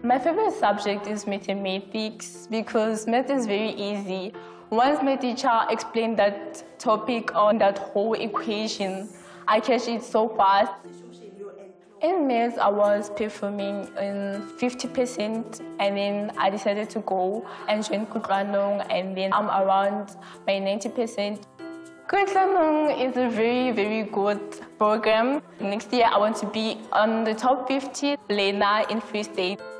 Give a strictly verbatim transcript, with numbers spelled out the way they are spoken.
My favorite subject is mathematics because math is very easy. Once my teacher explained that topic on that whole equation, I catch it so fast. In maths, I was performing in fifty percent, and then I decided to go and join Kutlwanong, and then I'm around by ninety percent. Kutlwanong is a very, very good program. Next year, I want to be on the top fifty learner in Free State.